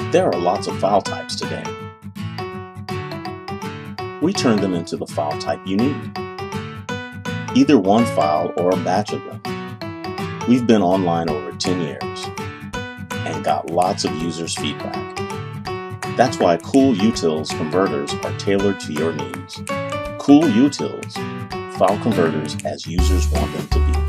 There are lots of file types today. We turn them into the file type you need, either one file or a batch of them. We've been online over 10 years and got lots of users' feedback. That's why CoolUtils converters are tailored to your needs. CoolUtils, file converters as users want them to be.